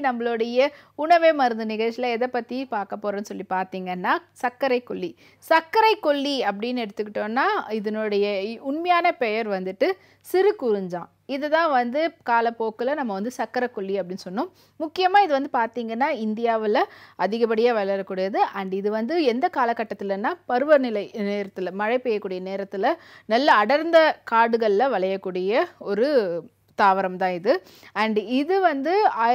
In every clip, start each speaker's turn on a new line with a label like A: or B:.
A: நம்மளுடைய உணவே மருந்து நிகழ்ச்சியில் எதை பற்றி பார்க்க போகிறோன்னு சொல்லி பார்த்தீங்கன்னா சர்க்கரை கொல்லி. சர்க்கரை கொல்லி அப்படின்னு எடுத்துக்கிட்டோன்னா இதனுடைய உண்மையான பெயர் வந்துட்டு சிறுகுறிஞ்சான். இதுதான் வந்து காலப்போக்கில் நம்ம வந்து சர்க்கரை கொல்லி அப்படின்னு சொன்னோம். முக்கியமாக இது வந்து பார்த்திங்கன்னா இந்தியாவில் அதிகப்படியாக வளரக்கூடியது. அண்ட் இது வந்து எந்த காலகட்டத்தில்னா பருவநிலை நேரத்தில் மழை பெய்யக்கூடிய நேரத்தில் நல்ல அடர்ந்த காடுகளில் விளையக்கூடிய ஒரு தாவரம் தான் இது. அண்ட் இது வந்து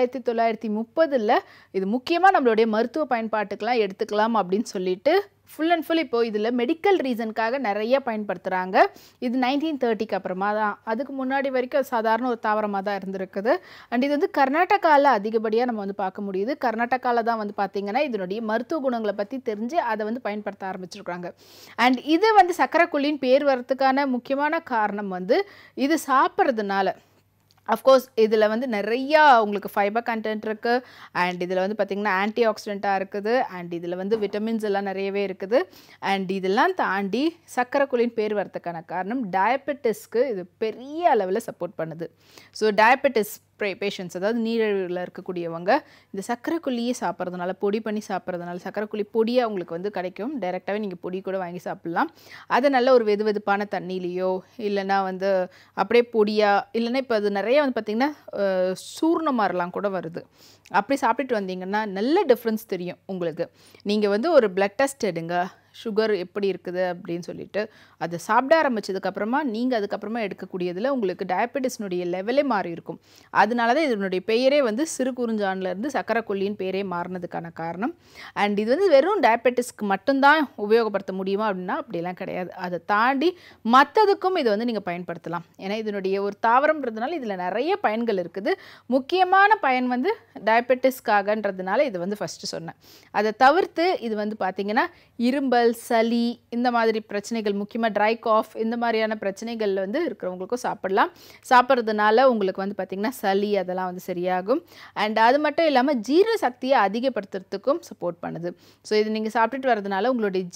A: 1930 இது முக்கியமாக நம்மளுடைய மருத்துவ பயன்பாட்டுக்கெலாம் எடுத்துக்கலாம் அப்படின்னு சொல்லிட்டு ஃபுல் அண்ட் ஃபுல் இப்போது இதில் மெடிக்கல் ரீசனுக்காக நிறைய பயன்படுத்துகிறாங்க. இது 1930க்கு அப்புறமா தான். அதுக்கு முன்னாடி வரைக்கும் சாதாரண ஒரு தாவரமாக தான் இருந்திருக்குது. அண்ட் இது வந்து கர்நாடகாவில் அதிகப்படியாக நம்ம வந்து பார்க்க முடியுது. கர்நாடகாவில் தான் வந்து பார்த்திங்கன்னா இதனுடைய மருத்துவ குணங்களை பற்றி தெரிஞ்சு அதை வந்து பயன்படுத்த ஆரம்பிச்சிருக்காங்க. அண்ட் இது வந்து சர்க்கரை கொல்லின்னு பேர் வரதுக்கான முக்கியமான காரணம் வந்து இது சாப்பிட்றதுனால அஃப்கோர்ஸ் இதில் வந்து நிறையா உங்களுக்கு ஃபைபர் கண்டென்ட் இருக்குது. அண்ட் இதில் வந்து பார்த்திங்கன்னா ஆன்டி ஆக்சிடெண்ட்டாக இருக்குது. அண்ட் இதில் வந்து விட்டமின்ஸ் எல்லாம் நிறையவே இருக்குது. அண்ட் இதெல்லாம் தாண்டி சர்க்கரை கொல்லின்னு பேர் வரதுக்கான காரணம் டயபெட்டிஸ்க்கு இது பெரிய அளவில் சப்போர்ட் பண்ணுது. ஸோ டயபெட்டிஸ் பேஷண்ட்ஸ், அதாவது நீரிழிவில் இருக்கக்கூடியவங்க இந்த சர்க்கரை கொல்லியே சாப்பிட்றதுனால, பொடி பண்ணி சாப்பிட்றதுனால, சர்க்கரை கொல்லி பொடியாக உங்களுக்கு வந்து கிடைக்கும். டைரெக்டாகவே நீங்கள் பொடி கூட வாங்கி சாப்பிட்லாம். அதை நல்ல ஒரு வெதுவெதுப்பான தண்ணியிலையோ இல்லைனா வந்து அப்படியே பொடியாக, இல்லைன்னா இப்போ அது நிறைய வந்து பார்த்திங்கன்னா சூர்ண மாதிரிலாம் கூட வருது. அப்படி சாப்பிட்டுட்டு வந்தீங்கன்னா நல்ல டிஃப்ரென்ஸ் தெரியும் உங்களுக்கு. நீங்கள் வந்து ஒரு பிளட் டெஸ்ட் எடுங்க, சுகர் எப்படி இருக்குது அப்படின்னு சொல்லிட்டு அதை சாப்பிட ஆரம்பித்ததுக்கப்புறமா நீங்கள் அதுக்கப்புறமா எடுக்கக்கூடியதில் உங்களுக்கு டயபெட்டிஸ்னுடைய லெவலே மாறி இருக்கும். அதனால தான் இதனுடைய பெயரே வந்து சிறுகுறிஞ்சான்லேருந்து சர்க்கரை கொல்லின்னு பேரே மாறினதுக்கான காரணம். அண்ட் இது வந்து வெறும் டயபெட்டிஸ்க்கு மட்டும்தான் உபயோகப்படுத்த முடியுமா அப்படின்னா அப்படிலாம் கிடையாது. அதை தாண்டி மற்றதுக்கும் இதை வந்து நீங்கள் பயன்படுத்தலாம். ஏன்னா இதனுடைய ஒரு தாவரம்ன்றதுனால இதில் நிறைய பயன்கள் இருக்குது. முக்கியமான பயன் வந்து டயபெட்டிஸ்க்காகன்றதுனால இது வந்து ஃபஸ்ட்டு சொன்னேன். அதை தவிர்த்து இது வந்து பார்த்திங்கன்னா இரும்பல், சளி, இந்த மாதிரி பிரச்சனைகள், முக்கியமாக ட்ரை காஃப், இந்த மாதிரியான பிரச்சனைகள் வந்து இருக்கிறவங்களுக்கும் சாப்பிடலாம். சாப்பிட்றதுனால உங்களுக்கு வந்து பார்த்திங்கன்னா சளி அதெல்லாம் வந்து சரியாகும். அண்ட் அது மட்டும் இல்லாமல் ஜீரண சக்தியை அதிகப்படுத்துறதுக்கும் சப்போர்ட் பண்ணுது. ஸோ இது நீங்கள் சாப்பிட்டுட்டு வரதுனால உங்களுடைய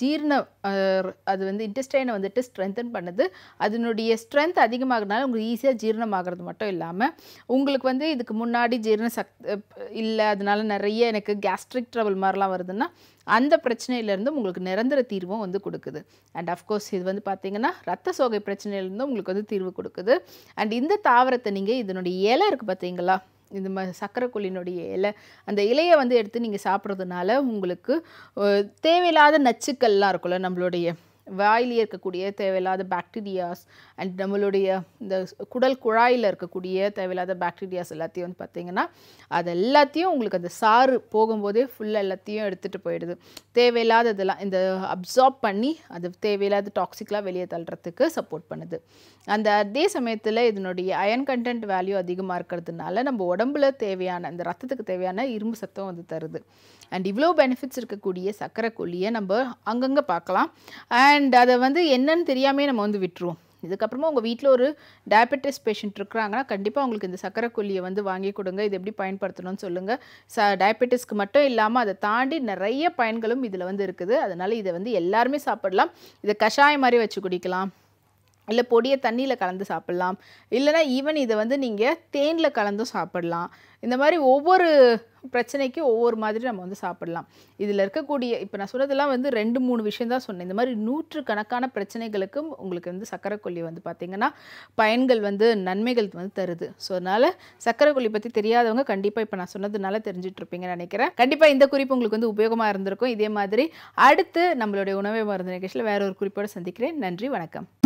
A: அது வந்து இன்டெஸ்டைனை வந்துட்டு ஸ்ட்ரென்தன் பண்ணுது. அதனுடைய ஸ்ட்ரென்த் அதிகமாகறதுனால உங்களுக்கு ஈஸியாக ஜீரணமாகிறது மட்டும் இல்லாமல் உங்களுக்கு வந்து இதுக்கு முன்னாடி ஜீரண இல்லை, அதனால நிறைய எனக்கு கேஸ்ட்ரிக் ட்ரபிள் மாதிரிலாம் வருதுன்னா அந்த பிரச்சனையிலேருந்தும் உங்களுக்கு நிரந்தர தீர்வும் வந்து கொடுக்குது. அண்ட் அஃப்கோர்ஸ் இது வந்து பார்த்திங்கன்னா ரத்த சோகை பிரச்சனையிலேருந்தும் உங்களுக்கு வந்து தீர்வு கொடுக்குது. அண்ட் இந்த தாவரத்தை நீங்கள் இதனுடைய இலை இருக்குது பார்த்தீங்களா, இந்த சர்க்கரை கொல்லினுடைய இலை, அந்த இலையை வந்து எடுத்து நீங்கள் சாப்பிட்றதுனால உங்களுக்கு தேவையில்லாத நச்சுக்கள்லாம் இருக்குல்ல, நம்மளுடைய வாயிலே இருக்கக்கூடிய தேவையில்லாத பாக்டீரியாஸ் அண்ட் நம்மளுடைய இந்த குடல் குழாயில் இருக்கக்கூடிய தேவையில்லாத பாக்டீரியாஸ் எல்லாத்தையும் வந்து பார்த்திங்கன்னா அது எல்லாத்தையும் உங்களுக்கு அந்த சாறு போகும்போதே ஃபுல்லாக எல்லாத்தையும் எடுத்துகிட்டு போயிடுது. தேவையில்லாததெல்லாம் இந்த அப்சார்ப் பண்ணி அது தேவையில்லாத டாக்ஸிக்லாம் வெளியே தள்ளுறதுக்கு சப்போர்ட் பண்ணுது. அந்த அதே சமயத்தில் இதனுடைய அயன் கண்டென்ட் வேல்யூ அதிகமாக இருக்கிறதுனால நம்ம உடம்புல தேவையான அந்த ரத்தத்துக்கு தேவையான இரும்பு சத்தம் வந்து தருது. அண்ட் இவ்வளோ பெனிஃபிட்ஸ் இருக்கக்கூடிய சர்க்கரை கொல்லியை நம்ம அங்கங்கே பார்க்கலாம். அண்ட் அதை வந்து என்னன்னு தெரியாமே நம்ம வந்து விட்டுருவோம். இதுக்கப்புறமா உங்கள் வீட்டில் ஒரு டயபெட்டிஸ் பேஷண்ட் இருக்கிறாங்கன்னா கண்டிப்பாக உங்களுக்கு இந்த சர்க்கரை கொல்லியை வந்து வாங்கி கொடுங்க. இது எப்படி பயன்படுத்தணும்னு சொல்லுங்கள். டயபெட்டிஸ்க்கு மட்டும் இல்லாமல் அதை தாண்டி நிறைய பயன்களும் இதில் வந்து இருக்குது. அதனால் இதை வந்து எல்லாருமே சாப்பிடலாம். இதை கஷாயம் மாதிரி வச்சு குடிக்கலாம், இல்லை பொடியை தண்ணியில் கலந்து சாப்பிட்லாம், இல்லைனா ஈவன் இதை வந்து நீங்கள் தேனில் கலந்தும் சாப்பிடலாம். இந்த மாதிரி ஒவ்வொரு பிரச்சனைக்கு ஒவ்வொரு மாதிரி நம்ம வந்து சாப்பிடலாம். இதில் இருக்கக்கூடிய இப்போ நான் சொன்னதெல்லாம் வந்து 2-3 விஷயம் தான் சொன்னேன். இந்த மாதிரி 100கணக்கான பிரச்சனைகளுக்கும் உங்களுக்கு வந்து சர்க்கரை கொல்லி வந்து பார்த்திங்கன்னா பயன்கள் வந்து நன்மைகள் வந்து தருது. ஸோ அதனால் சர்க்கரை கொல்லி பற்றி தெரியாதவங்க கண்டிப்பாக இப்போ நான் சொன்னதுனால தெரிஞ்சுட்டு இருப்பீங்கன்னு நினைக்கிறேன். கண்டிப்பாக இந்த குறிப்பு உங்களுக்கு வந்து உபயோகமாக இருந்திருக்கும். இதே மாதிரி அடுத்து நம்மளுடைய உணவே மருந்து நிகழ்ச்சியில் வேற ஒரு குறிப்போடு சந்திக்கிறேன். நன்றி, வணக்கம்.